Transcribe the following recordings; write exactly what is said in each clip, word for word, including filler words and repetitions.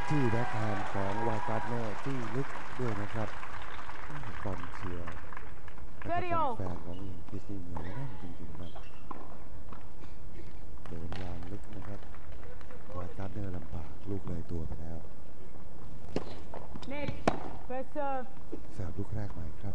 ที่แบ็คแฮนด์ของวายการ์เนอร์ที่ลึกด้วยนะครับกองเชียร์และก็แฟนของลิงคิสนี่เหนียวแน่นจริงๆครับโดนวางลึกนะครับวายการ์เนอร์ลำบากลูกเลยตัวไปแล้วเสิร์ฟลูกแรกใหม่ครับ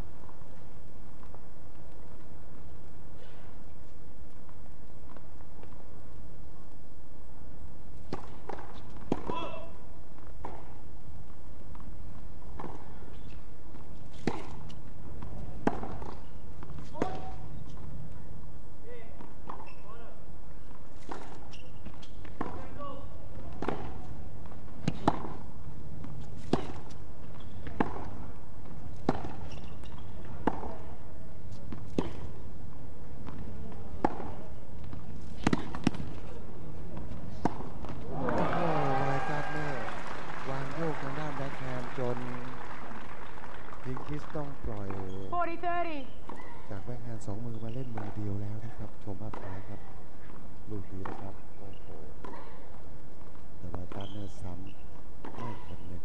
ต้องปล่อยจากแบ็คแฮนด์สองมือมาเล่นมือเดียวแล้วนะครับชมภาพช้าครับลูกนี้นะครับโอ้โหแต่ว่าการเนอร์ซ้ำไม่ผลเลย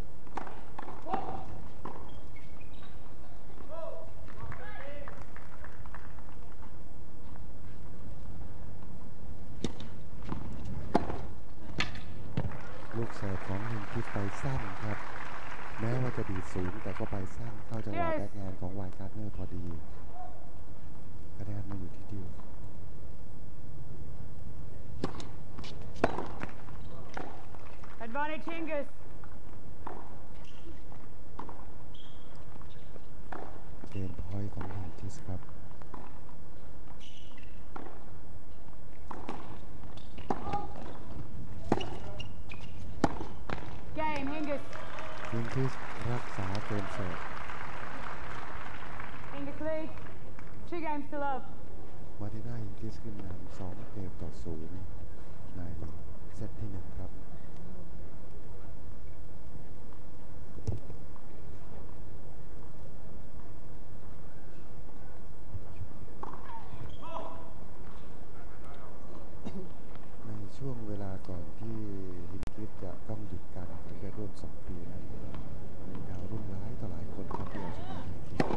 ลูกเสิร์ฟของฮินคิสไปสั้นครับแม้ว่าจะดีดสูงแต่ก็ไปสั้นเข้าจังหวะแบ็คแฮนด์ของวายการ์เนอร์พอดีคะแนนมาอยู่ที่เดียว Advantage Hingis เกมพอยต์ของฮินคิสครับ Game Hingis ฮินคิสรักษาเกมเสิร์ฟ Hingis lead two games to love มาร์ติน่าฮินคิสขึ้นนำสองเกมต่อศูนย์ในเซตที่หนึ่งครับในช่วงเวลาก่อนที่ฮินคิสจะต้องหยุดการแข่งขันไปร่วมสองปีนั้นมีดาวรุ่งร้ายต่อหลายคนครับที่เอาชนะฮินคิส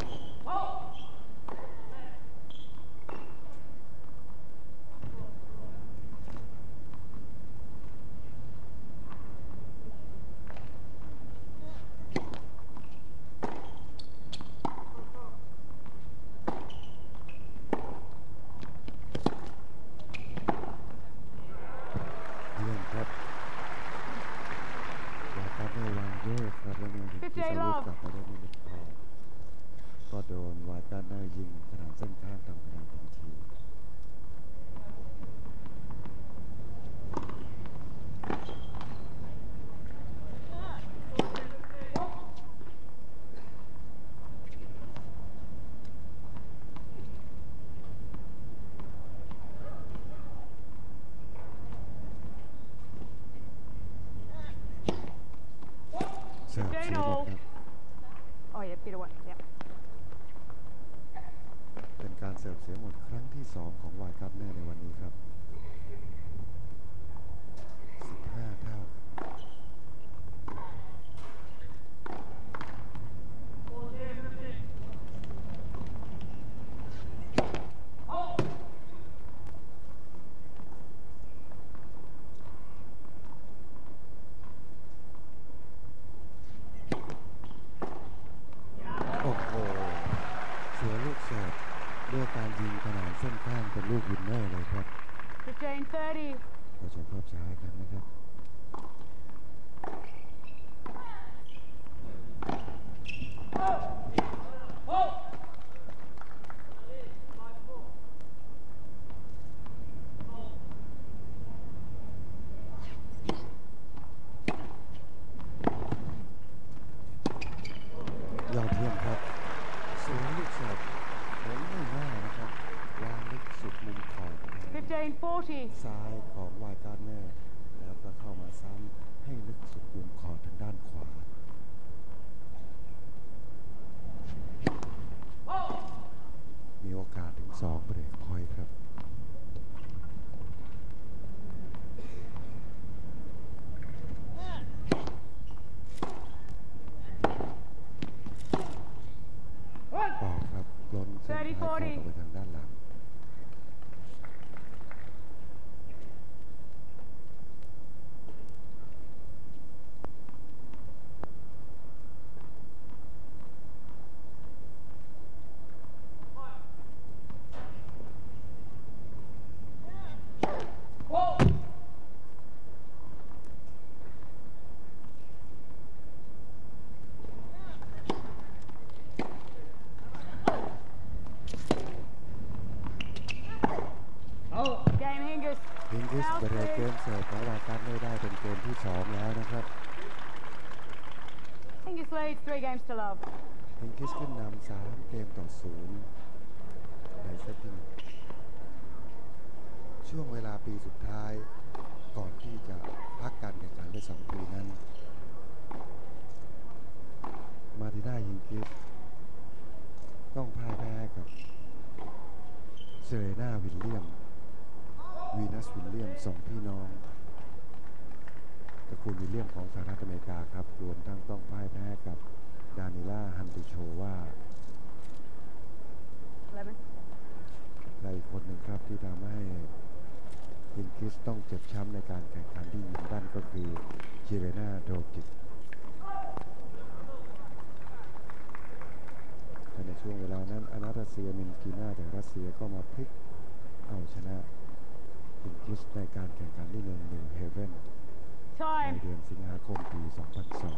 ก็โดนวายการ์เนอร์ยิงขนาดเส้นข้างทำคะแนนทันทีเสิร์ฟเสียหมดครับเป็นการเสิร์ฟเสียหมดครั้งที่สองของวายการ์เนอร์ในวันนี้ครับสิบห้าเท่าโอ้โหเสียลูกเสิร์ฟด้วยการยิงขนานเส้นข้างเป็นลูกวินเนอร์เลยครับของวาการไม่ได้เป็นเกมที่สองแล้วนะครับ Hingis leads three games to love. เฮนกิสขึ้นนำสามเกมต่อศูนย์ในเซตที่หนึ่งช่วงเวลาปีสุดท้ายก่อนที่จะพักการแข่งขันไปสองปีนั้นมาร์ติน่าฮิงกิสต้องพ่ายแพ้กับเซเรนาวิลเลียมวีนัสวิลเลียมสองพี่น้องตระกูลวิลเลียมของสหรัฐอเมริกาครับรวมทั้งต้องพ่ายแพ้กับดานิล่าฮันติโชว่า Eleven. ใครคนหนึ่งครับที่ทำให้ฮินกิสต้องเจ็บช้ำในการแข่งขันที่ยิงด้านก็คือเจเรนาโดจิกในช่วงเวลานั้นอนาตาเซียมินกีนาจากรัสเซียก็มาพลิกเอาชนะฮินกิสในการแข่งขันที่เมืองนิวเฮเวนใน Time. เดือนสิงหาคมปี สองพันสอง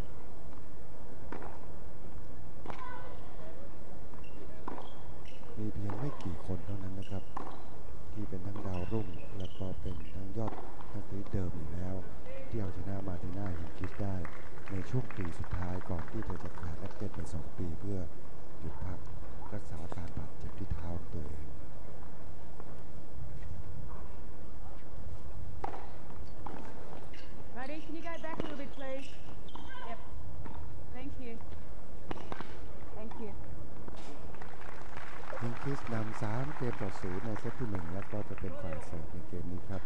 มีเพียงไม่กี่คนเท่านั้นนะครับที่เป็นทั้งดาวรุ่งและก็เป็นทั้งยอดนักเตะเดิมอยู่แล้วที่เอาชนะมาร์ติน่าฮินกิสได้ในช่วงปีสุดท้ายก่อนที่เธอจะขาดนักเตะไปสองปีเพื่อหยุดพักรักษาอาการบาดเจ็บที่เท้าของตัวเอง Ready? Can you go back a little bit, please? Yep. Thank you. Thank you. ฮินกิสนำสามเกมต่อศูนย์ในเซตที่หนึ่งแล้วก็จะเป็นฝ่ายเสิร์ฟในเกมนี้ครับ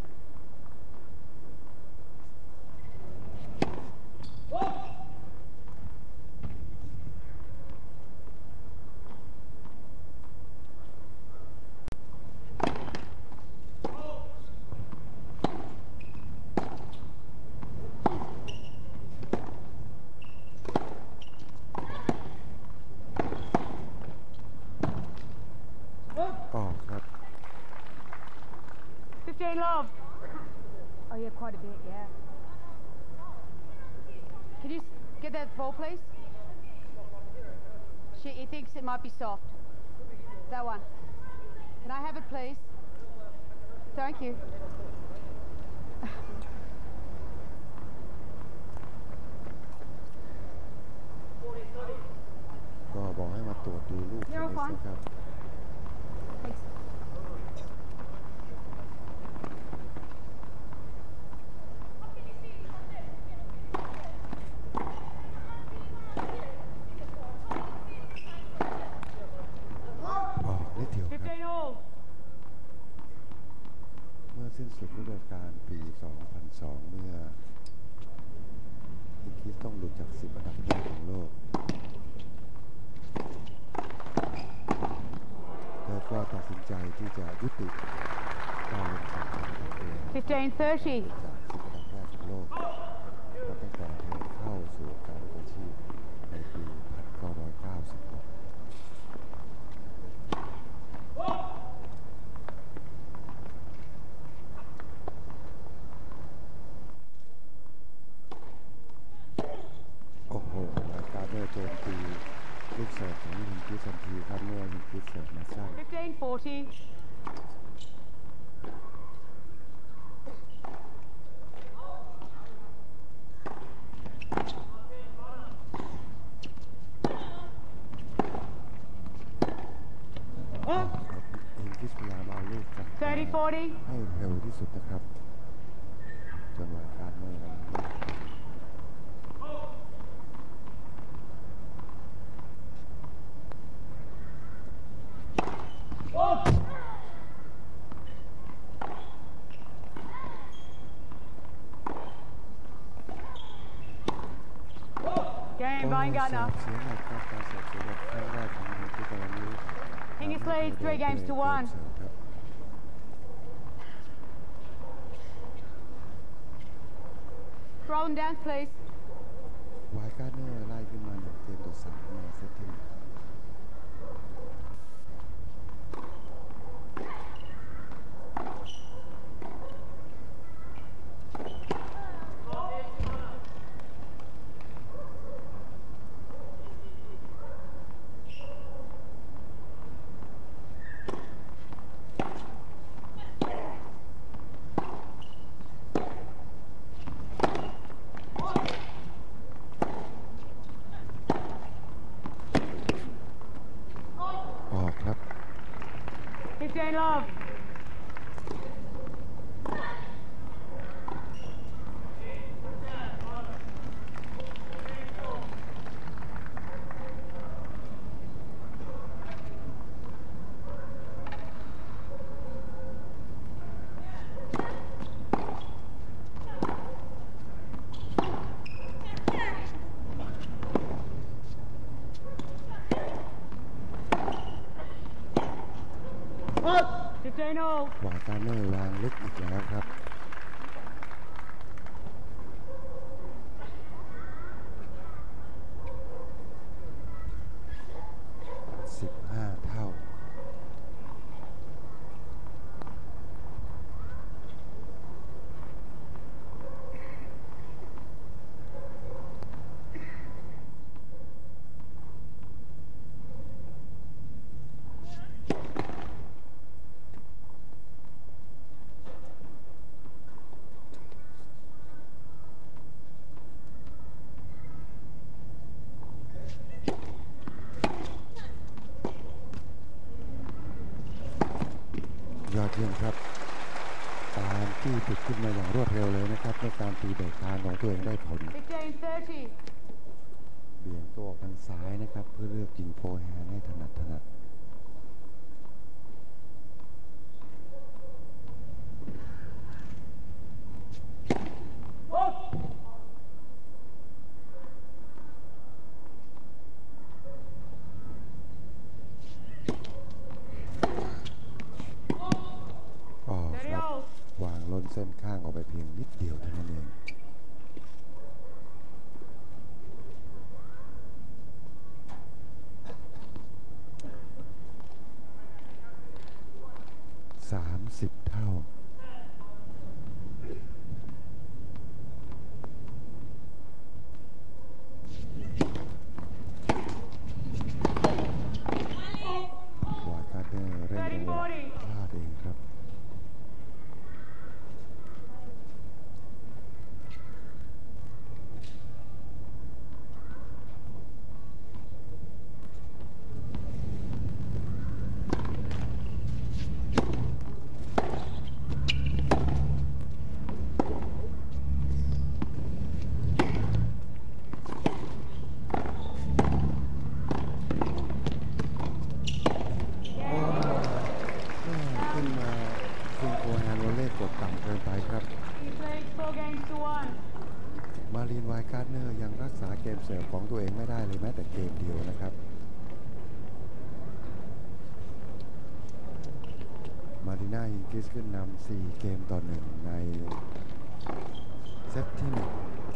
ออกครับ Fifteen love. Oh yeah, quite a bit. Yeah. Can you s- get that ball, please? Shit, he thinks it might be soft. That one. Can I have it, please? Thank you. ก็บอกให้มาตรวจดูลูกเทนนิสนะครับ Thanks. ออกนิดเดียวครับ Fifteen all. เมื่อสิ้นสุดฤดูกาลปี สองพันสอง เมื่อฮินกิสต้องหลุดจากสิบอันดับแรกของโลกเธอก็ตัดสินใจที่จะยุติการลงแข่งขันของตัวเอง Fifteen thirty. จากสิบอันดับแรกของโลกก็ตั้งแต่เธอเข้าสู่การเล่นอาชีพในปี หนึ่งพันเก้าร้อยเก้าสิบหก โอ้โหรายการเนอร์โจมตีลูกเสิร์ฟของฮินกิสทันทีครับเมื่อฮินกิสเสิร์ฟมาสั้น Fifteen forty. ครับฮินกิสพยายามเอาลูกกลับมา Thirty forty. ให้เร็วที่สุดนะครับจนรายการเนอร์นั้น Game โอ้ Baumgartner. เสียหลักครับการเสิร์ฟเสียหลักครั้งแรกของฮินกิสในวันนี้ Hingis leads three games to one. เสิร์ฟครับ Roll them down, please. วายการเนอร์ไล่ขึ้นมาหนึ่งเกมต่อสามในเซตที่หนึ่ง Fifteen love. วาการเนอร์วางลึกอีกแล้วครับสิบห้าเท่ายอดเยี่ยมครับตามที่ติดขึ้นมาอย่างรวดเร็วเลยนะครับในการตีเบรกทางของตัวเองได้ผลเบี่ยงตัวออกทางซ้ายนะครับเพื่อเลือกยิงโฟร์แฮนด์ให้ถนัดถนัดวางล้นเส้นข้างออกไปเพียงนิดเดียวเท่านั้นเองสามสิบเท่าวาการ์เนอร์เร่งจังหวะพลาดเองครับมารีนไวการ์เนอร์ยังรักษาเกมเสิร์ฟของตัวเองไม่ได้เลยแม้แต่เกมเดียวนะครับมารีน่าฮิงกิสขึ้นนำสี่เกมต่อหนึ่งในเซตที่หนึ่ง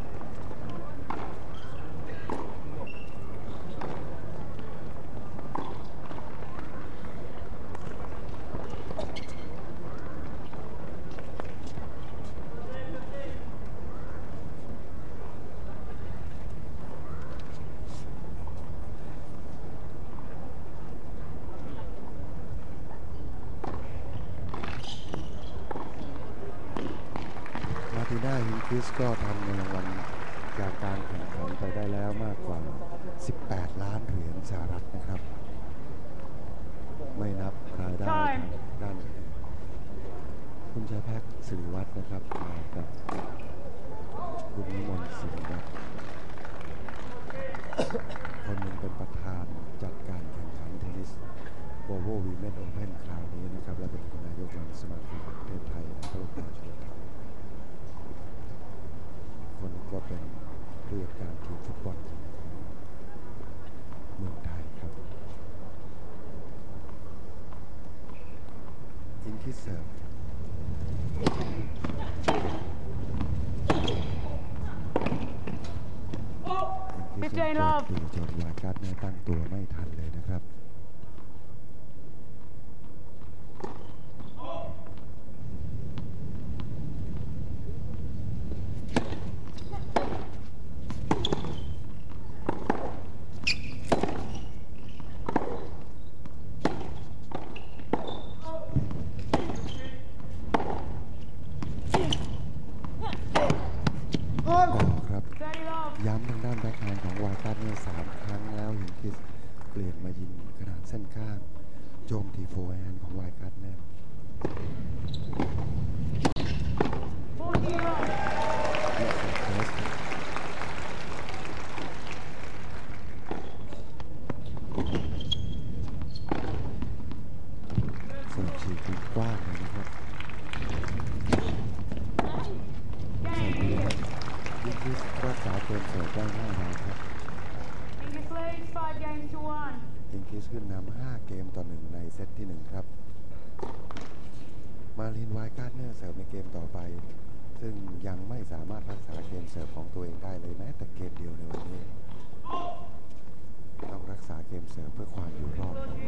ทีน่าฮินคริสก็ทำเงินรางวัลจากการแข่งขันไปได้แล้วมากกว่าสิบแปดล้านเหรียญสหรัฐนะครับไม่นับรายได้ทางด้านคุณชัยแพ็กสิริวัฒน์นะครับมากับคุณนิมนต์ศิริวัฒน์คนหนึ่งเป็นประธานจัดการแข่งขันเทนนิสโอเวอร์วีเมนโอเพ่นคราวนี้นะครับและเป็นนายกสมาคมประเทศไทยและก็ประชาชนคนก็เป็นผู้จัดการทีมฟุตบอลเมืองไทยครับอินคิเซิร์ฟอินคิเซิร์ฟดูจนวาการ์เนอร์ตั้งตัวไม่ทันเลยนะครับย้ำทางด้านแบ็คแฮนด์ของวาการ์เนอร์สามครั้งแล้วฮิงกิสเปลี่ยนมายิงขนาดเส้นข้างโจมตีโฟร์แฮนด์ของวายการ์ดเนอร์ forty love. ที่สุดเทสครับเสิร์ฟฉีกมุมกว้างเลยนะครับเสิร์ฟดีครับยิงที่รักษาเกมเสิร์ฟได้ง่ายดายครับ English leads five games to one. ยิงคิสขึ้นนำห้าเกมต่อหนึ่งในเซตที่หนึ่งครับมารินไวน์การ์ดเนอร์เสิร์ฟในเกมต่อไปซึ่งยังไม่สามารถรักษาเกมเสิร์ฟของตัวเองได้เลยแม้แต่เกมเดียวในวันนี้ต้องรักษาเกมเสิร์ฟเพื่อความอยู่รอดครับ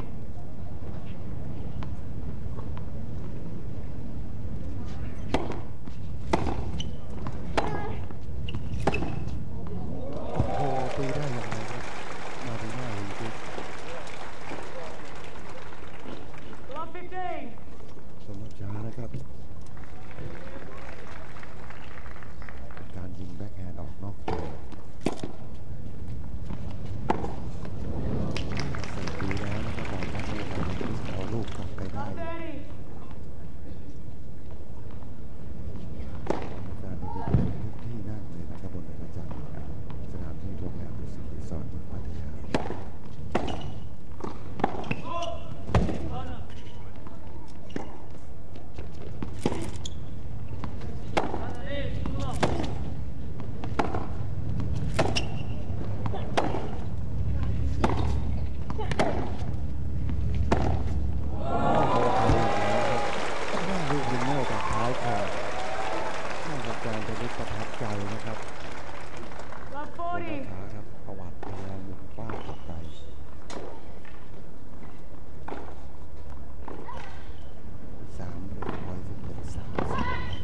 โอ้โหตีได้ยังไงครับมาดีมากจริง Love fifteen. ๆสมบัติช้านะครับการยิงแบ็คแฮนด์ออกนอกเกมเสิร์ฟดีแล้วนะครับบอลทัดลูกไปเอาลูกกลับไปได้ Love thirty. การเป็นทุกที่นั่งเลยนะครับบนเรือจันทร์สนามที่โรงแรมดุสิตรีสอร์ทเมืองพัทยาลูกวินเนอร์จากท้ายคอร์น่าจะการเป็นประทับใจนะครับ Love โอ้ forty. ขาครับประวัติพยายามหมุนป้าออกไปสามเบรกพอยต์ซึ่งเป็นสามสิบ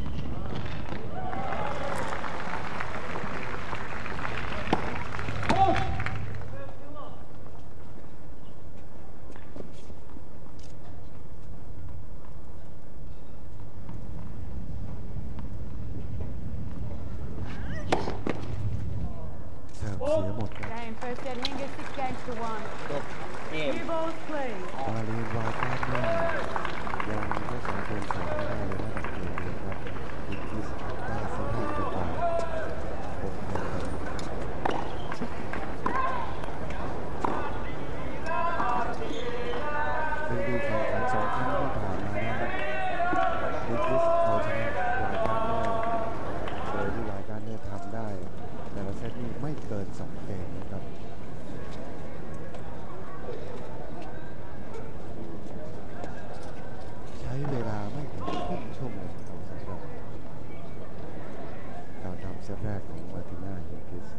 เสิร์ฟเสียหมดครับ Game first set. Hingis six games to one. จบเกม Two balls, please. มาลีนวายการ์ดเนอร์ยังก็สองเกมสองไม่ได้เลยนะแต่เกมเดียวครับอีกที่ได้เซตแรกไปก่อนหกคะแนนซึ่งดูแข่งขันสองครั้งที่ผ่านมานะครับดิคิสเอาชนะวายการ์ดเนอร์โดยที่วายการ์ดเนอร์ทำได้แต่ละเซตนี้ไม่เกินสองเกมนะครับใช้เวลาไม่ถึงครึ่งชั่วโมงครับสำหรับการทำเซตแรกของมาร์ติน่าฮิงกิส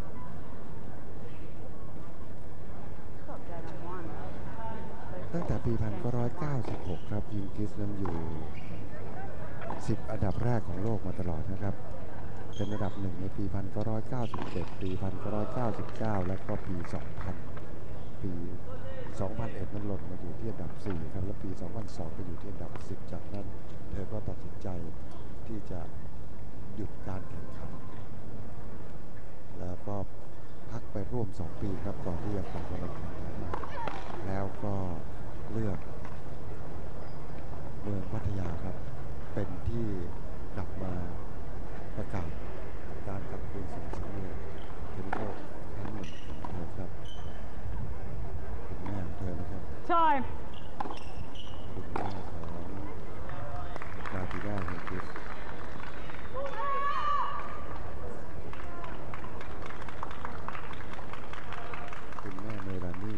Clock down on one. ตั้งแต่ปี หนึ่งพันเก้าร้อยเก้าสิบหก ครับฮิงกิสนั้นอยู่ สิบ อันดับแรกของโลกมาตลอดนะครับเป็นอันดับหนึ่งในปี หนึ่งพันเก้าร้อยเก้าสิบเจ็ด ปี หนึ่งพันเก้าร้อยเก้าสิบเก้า และก็ปี สองพัน ปี สองพันเอ็ด นั้นหล่นมาอยู่ที่อันดับ สี่ ครับ และปี สองพันสอง ไปอยู่ที่อันดับ สิบ จากนั้นเธอก็ตัดสินใจที่จะหยุดการแข่งขัน แล้วก็พักไปร่วม สอง ปีครับก่อนที่จะกลับมาแข่งขันใหม่แล้วก็เลือกเมืองพัทยาครับ เป็นที่กลับมาประกาศการกลับคืนสู่สังเวียนเทนนิสโลกครั้งหนึ่งของเธอครับคุณแม่ของเธอนะครับ Time. คุณแม่ของมาติน่าฮิงกิสคุณแม่เมลานี่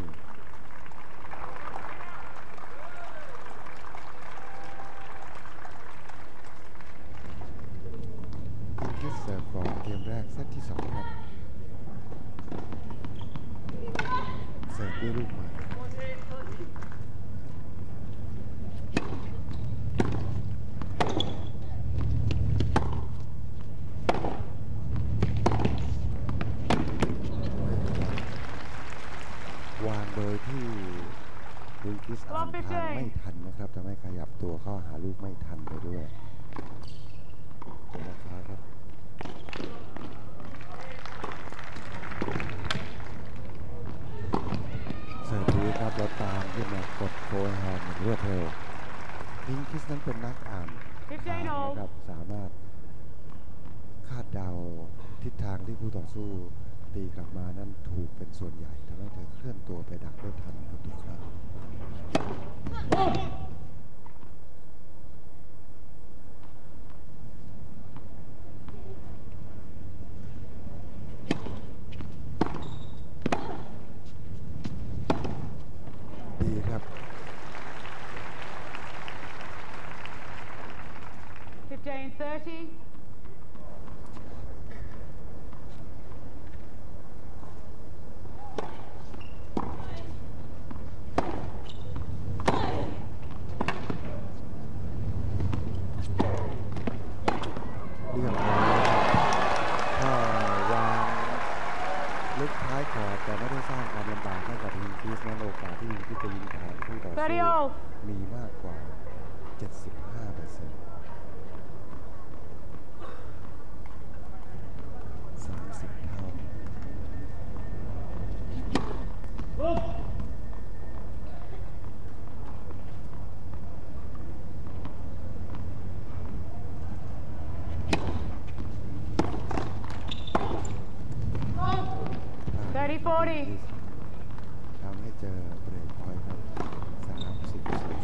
ฮิงกิสเสิร์ฟก่อนเกมแรกเซตที่สองครับเสิร์ฟด้วยลูกใหม่วางโดยที่ฮิงกิสอ่านทางไม่ทันนะครับทำให้ขยับตัวเข้าหาลูกไม่ทันไปด้วยเป็นราคาครับเสิร์ฟดีครับรแล้วตามขึ้นมากดโฟร์แฮนด์อย่างรวดเร็วพิงคิสนั้นเป็นนักอ่านทางนะครับสามารถคาดเดาทิศทางที่คู่ต่อสู้ตีกลับมานั้นถูกเป็นส่วนใหญ่ทำให้เธอเคลื่อนตัวไปดักได้ทันครับทุกครั้งดีครับ fifteen thirty. thirty all. มีมากกว่า เจ็ดสิบห้าเปอร์เซ็นต์ สามสิบเท่า thirty forty. ทำให้เจอเบรกพอยต์ครับสามสิบสี่สิบ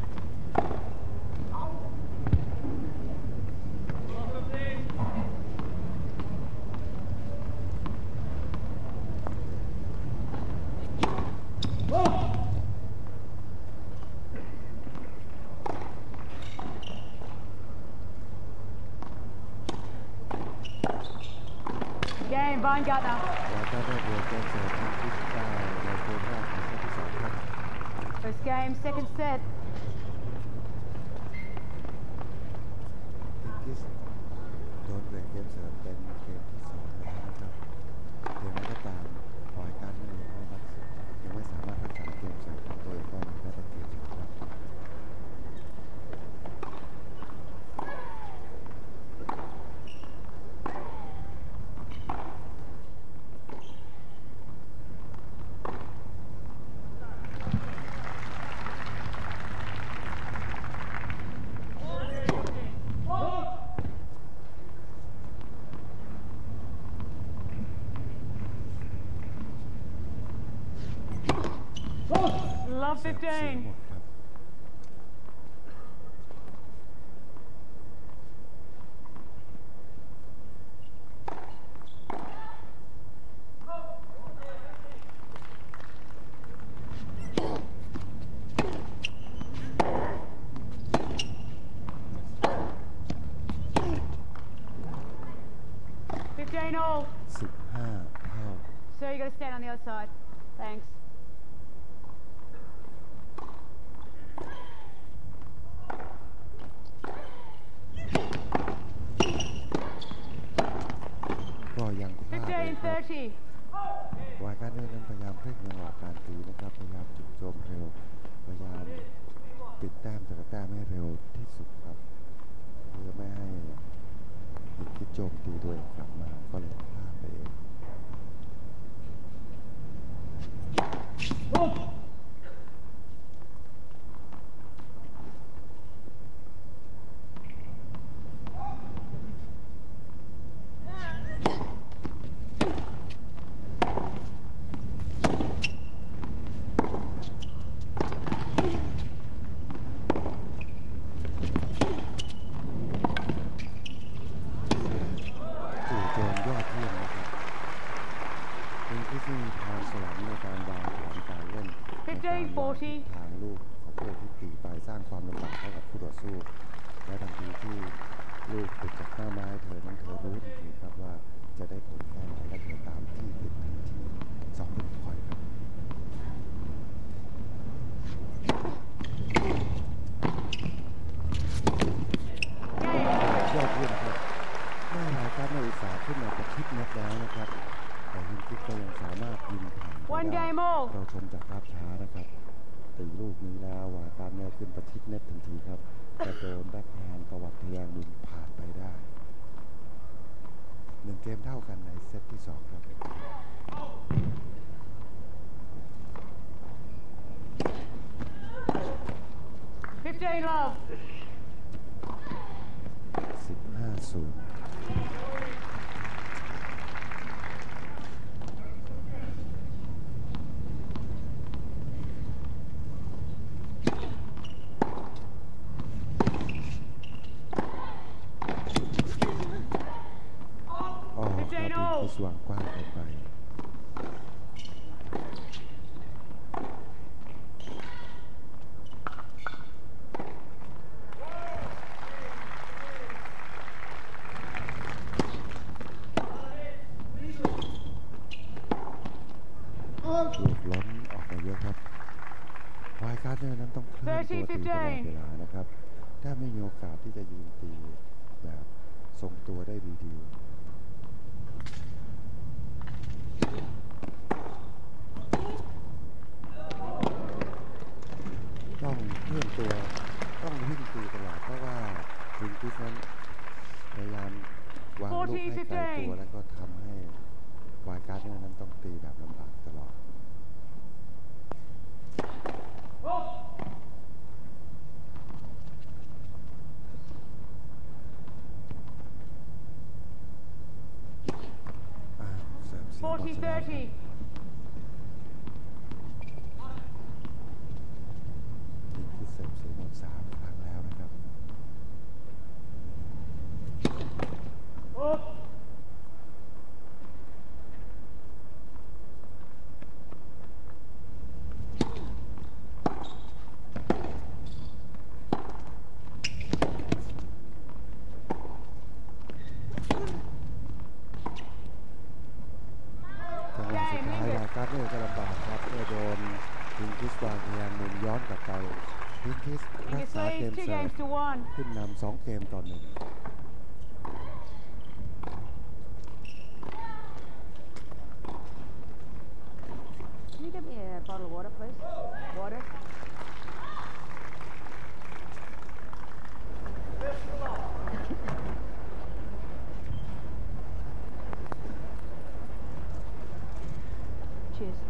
Game, Weingartner. แล้วก็ได้เบรกเกมเสิร์ฟที่ที่ได้ในเกมแรกของเซตที่สองครับ First game, second set. พิงคิสโดนเบรกเกมเสิร์ฟเป็นเกมที่สองแล้วนะครับเกมก็ตามปล่อยการไม่ไม่รักษายังไม่สามารถรักษาเกมเสิร์ฟของตัวเองได้ในแม้แต่เกมเดียวครับ Love เสิร์ฟเสีย fifteen. หมดครับ fifteen all. สิบห้าเท่า Sir, you got to stand on the other side. Thanks. ก็ยังพลาดเลย fifteen ครับ thirty. วายการเดินนั้นพยายามเร่งจังหวะการตีนะครับพยายามจุดโจมเร็วพยายามปิดแต้มแต่ละแต้มให้เร็วที่สุดครับเพื่อไม่ให้ทีมคิดโจมตีตัวเองกลับมาก็เลยพลาดไปเองจู่โจมยอดเยี่ยมนะครับเป็นที่ซึ่งทางสลับในการวางแผนการเล่นในการวางทิศทางลูกของผู้ที่ตีไปสร้างความลำบากให้กับผู้ต่อสู้และทันทีที่ลูกติดจากหน้าไม้เธอนั้นเธอรู้ทันทีครับว่าจะได้ผลแค่ไหนและเธอตามที่ติดทันทีสองลูกพอยต์ครับยอดเยี่ยมครับแม่รายการในอุตสาห์ขึ้นมาประชิดนัดแล้วนะครับแต่ยิงคิดก็ยังสามารถยิงผ่านไป One ได้ game all. เราชมจากภาพช้านะครับตีลูกนี้แล้ววาการแม่ขึ้นประชิดเน็ตทันทีครับแต่โดนแบ็คแฮนด์ประวัติทะยานบุญผ่านไปได้หนึ่งเกมเท่ากันในเซตที่สองครับ fifteen love. สิบห้า ศูนย์อ๋อครับที่สว่างกว้างเกินไป ลูกล้นออกมาเยอะครับวายการ์เนอร์นั้นต้องเคลื่อนตัวตีตลอดเวลานะครับถ้าไม่มีโอกาสที่จะยืนตีแบบทรงตัวได้ดีๆต้องเคลื่อนตัวต้องวิ่งตีตลอดเพราะว่าถึงที่นั้นพยายามวางลูกให้ไกลตัวแล้วก็ทำให้วายการ์เนอร์นั้นต้องตีแบบลำบากตลอด forty thirty. ทีมที่เสิร์ฟเสียหมดสามครั้งแล้วนะครับการ์เนอร์ก็ลำบากครับเมื่อโดนพิงคิสวางพยายามหมุนย้อนกลับไปพิงคิสรักษาเกมเสิร์ฟขึ้นนำสองเกมต่อหนึ่ง Can you get me a bottle of water, please? Water. Cheers.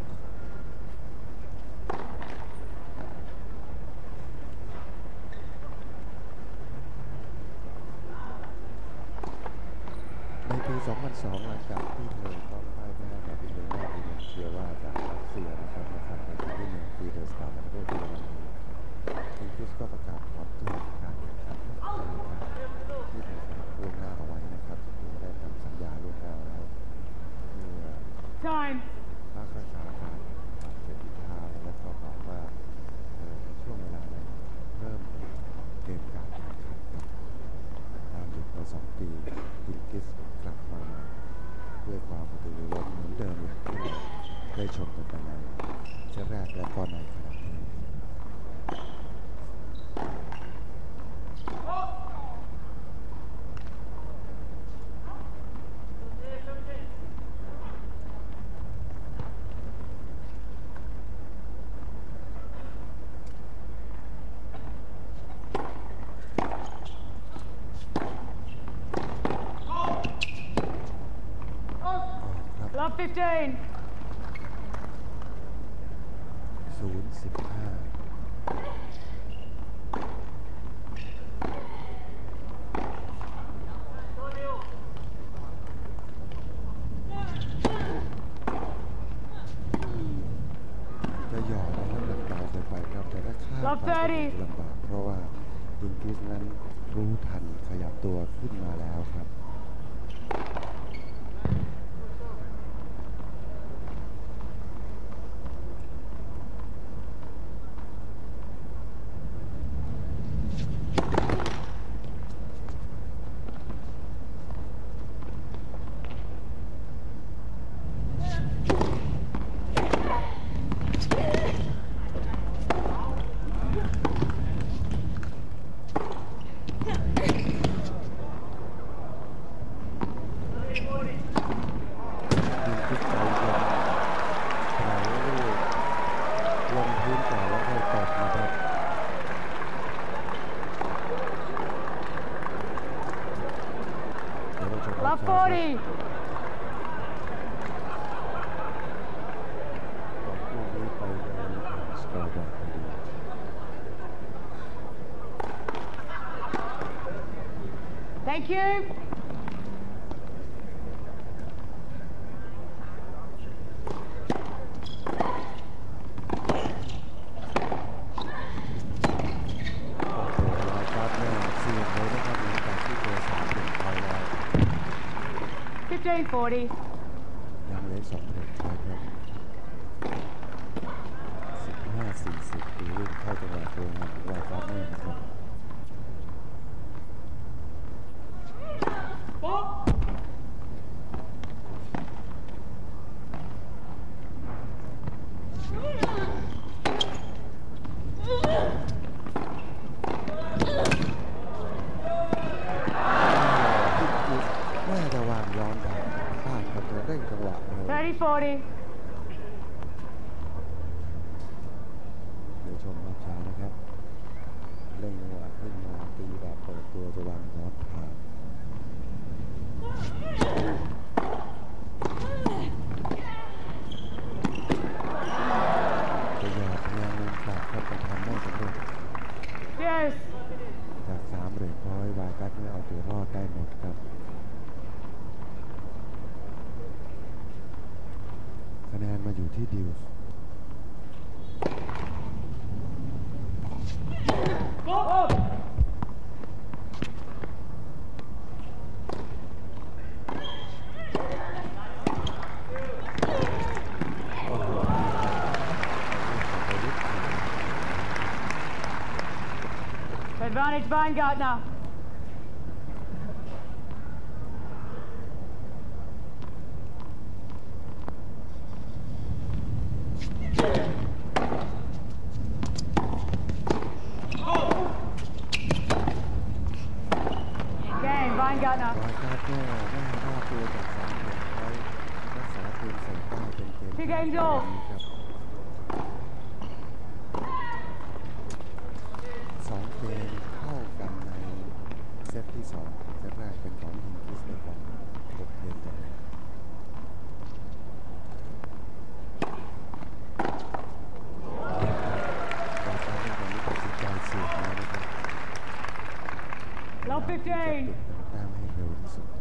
ในปี สองพันสอง หลังจากที่เธอต้องพ่ายแพ้กับอินโดนีเซียว่าจากรัสเซียนะครับในการแข่งขันที่เมืองปีเดอร์สตาร์ประเทศเยอรมนีพิงคิสก็ประกาศถอนตัวจากการแข่งขันที่เธอล่วงหน้าเอาไว้นะครับที่ได้ทำสัญญาล่วงหน้าไว้เพื่อ Time. พักรักษาอาการบาดเจ็บที่เท้าแล้วก็บอกว่าในช่วงเวลานั้นเริ่มเกมการแข่งขันครับตามหยุดมาสองปีพิงคิสกลับมาด้วยความกระตือรือร้นเหมือนเดิมอย่างที่เราได้ชมกันไปในเซตแรกและก็ในขณะนี้ Love fifteen. ศูนย์ สิบห้าจะหย่อแล้วน้ำหนักเบาเกินไปครับแต่ถ้าข้ามไปจะลำบากเพราะว่าพิงคิสนั้นรู้ทันขยับตัวขึ้นมาแล้วครับ Thank you. ฟifteen forty ยังเหลือสองเหรียญทองครับสิบห้าสี่สิบปีวิ่งเข้าจังหวะตัวงานของวายฟาร์เนอร์นะครับ thirty forty เดี๋ยวชมภาพช้านะครับเร่งจังหวะขึ้นมาตีแบบเปิดตัวจะวางย้อนผ่านจะหยอดแนวมุมขาดครับจะทำได้สำเร็จ yes จากสามเหรียญพอยวายกัสไม่เอาตัวรอดได้หมดครับคะแนนมาอยู่ที่ดิวส์ Advantage Weingartner. Game Weingartner. วายกัสเนี่ยได้รอบตัวจากสามเหรียญไว้รักษาทีมใส่ป้ายเป็นเกมที่ดีครับสองเกมเข้ากันในเซตที่สองเซตแรกเป็นของยิงคริสเตอร์บอลหกเกมต่อหนึ่งวายกัสเนี่ยตอนนี้ตัดสินใจเสียบแล้วนะครับ Low จะ fifteen. ปิดแต้มให้เร็วที่สุด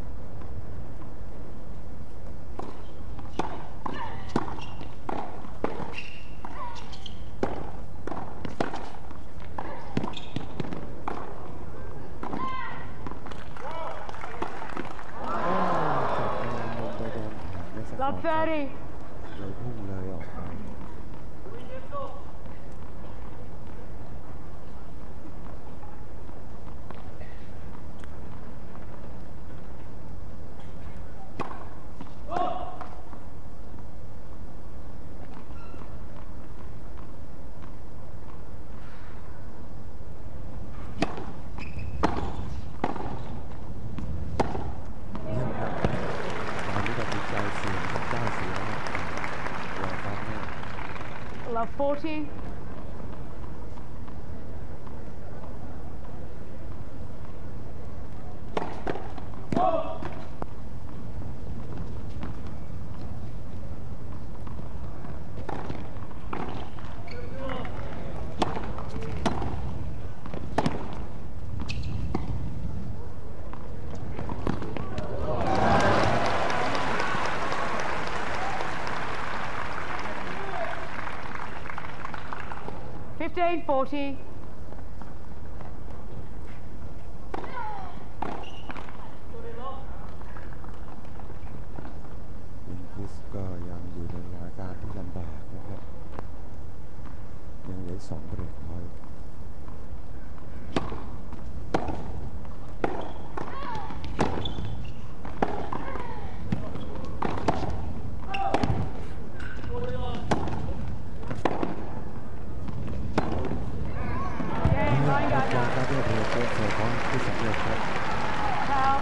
Low thirty. เลยพุ่งเลยออกมาเยี่ยมครับตอนนี้ตัดสินใจเสียงครับได้เสียงครับวายกัสเนี่ย Low forty. Fifteen forty. วินคริสก็ยังอยู่ในสถานการณ์ที่ลำบากนะครับยังเหลือสองเบรกพอยต์วายกัสได้เบรกเกมเสิร์ฟของที่สำเร็จครับ Foul.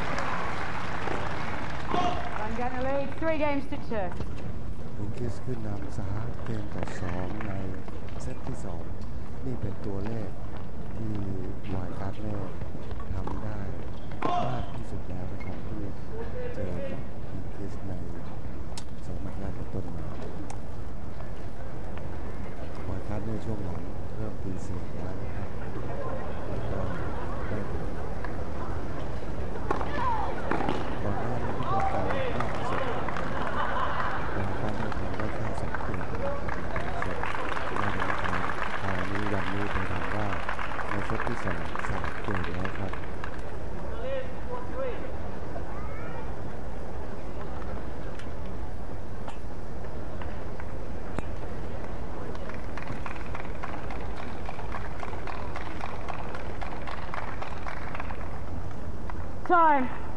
Weingartner leads three games to two. วินคริสขึ้นนำสามเกมต่อสองในเซตที่สองนี่เป็นตัวเลขที่วายกัสเนี่ยทำได้มากที่สุดแล้วนะครับที่เจอกับวินคริสในสองแมตช์แรกเป็นต้นมาวายกัสในช่วงหลังเริ่มตีเสียงแล้วนะครับแล้วก็ได้ผลสองสามเกมแล้วครับ Time.